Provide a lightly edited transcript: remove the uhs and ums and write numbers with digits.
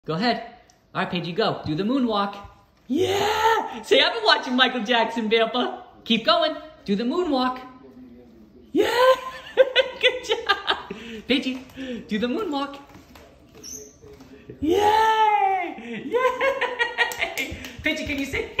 Go ahead. All right, Paigey, go. Do the moonwalk. Yeah! Say, I've been watching Michael Jackson, Pampa. Keep going. Do the moonwalk. Yeah! Good job. Paigey, do the moonwalk. Yay! Yay! Paigey, can you say